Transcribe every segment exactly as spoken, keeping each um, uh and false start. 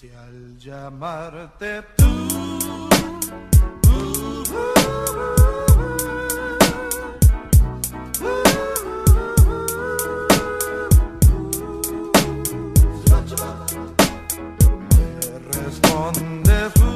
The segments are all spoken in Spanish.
Si al llamarte tú, uh, uh, me respondes tú.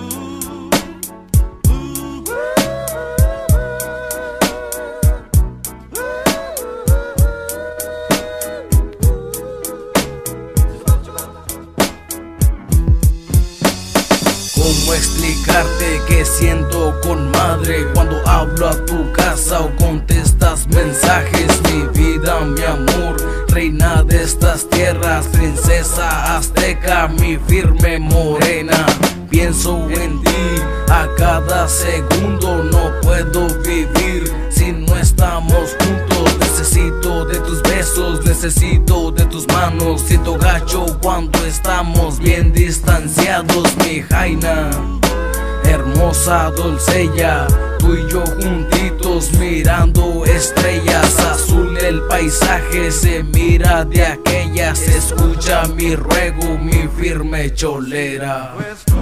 ¿Cómo explicarte que siento con madre cuando hablo a tu casa o contestas mensajes? Mi vida, mi amor, reina de estas tierras, princesa azteca, mi firme morena. Pienso en ti a cada segundo, no puedo vivir si no estamos juntos. Necesito de tus besos, necesito de tus manos. Siento gacho cuando estamos bien distanciados, mi jaina. Hermosa doncella, tú y yo juntitos mirando estrellas. Azul el paisaje, se mira de aquella. Se escucha mi ruego, mi firme cholera. Pues tú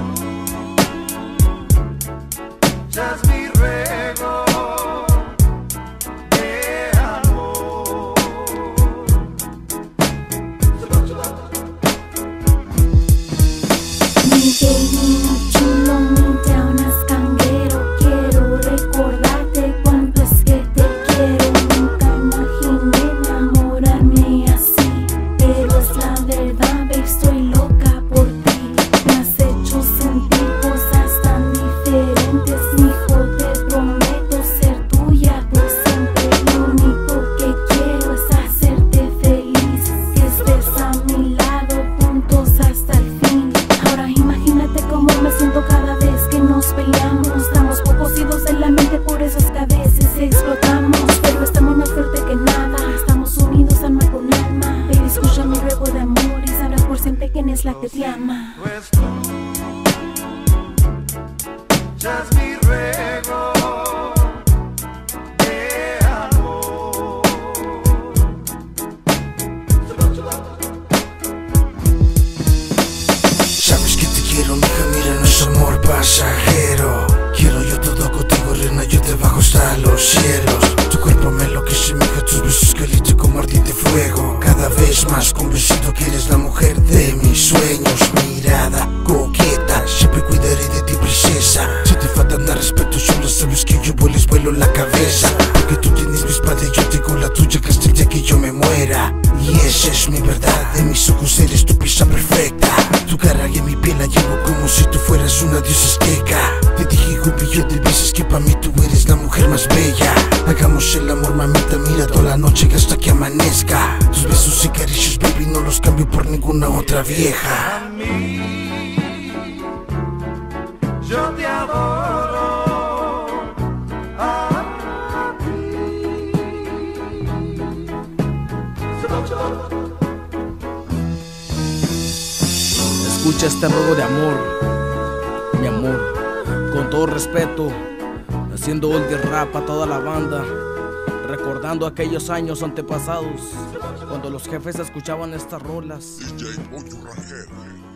ya es mi ruego de amor. Mi baby, mi chulo, mi Jonas canguero. Quiero recordarte cuánto es que te quiero. Nunca imaginé enamorarme así, pero es la verdad, babe, estoy loca por ti. Me has hecho sentir cosas tan diferentes, mijo, te prometo ser tuya por siempre. Lo único que quiero es hacerte feliz, que estés a mi lado, juntos hasta el fin. Ahora imagínate cómo me siento cada vez que nos peleamos. Estamos pocos idos en la mente, por eso es que a veces explotamos, pero estamos más fuerte que nada. Estamos unidos alma con alma. Baby, escucha mi ruego de amor y sabrás por siempre quién es la que te ama. Pues tú ya es mi ruego de amor. Sabes que te quiero, mija, mira, no es amor pasajero. Quiero yo todo contigo, reina, yo te bajo hasta los cielos. Tu cuerpo me enloquece, mija, tus besos calientes como ardiente fuego. Cada vez más convencido que eres la mujer de mis sueños. Mirada coqueta, siempre cuidaré de ti, princesa. Si te faltan al respeto, solo sabes que yo les vuelo la cabeza. Porque tú tienes mi espada y yo tengo la tuya, que hasta el día que yo me muera. Y esa es mi verdad, en mis ojos eres tu pieza perfecta. Tu cara y en mi piel la llevo como si tú fueras una diosa azteca. Te dije un millón de veces que para mí tú eres la mujer más bella. Hagamos el amor, mamita, mira, toda la noche hasta que amanezca. Tus besos y caricias, baby, no los cambio por ninguna otra vieja. A mí, yo te adoro. A ti. Escucha este ruego de amor, mi amor, con todo respeto, haciendo old rap a toda la banda, recordando aquellos años antepasados, cuando los jefes escuchaban estas rolas. D J Pollo Rangel.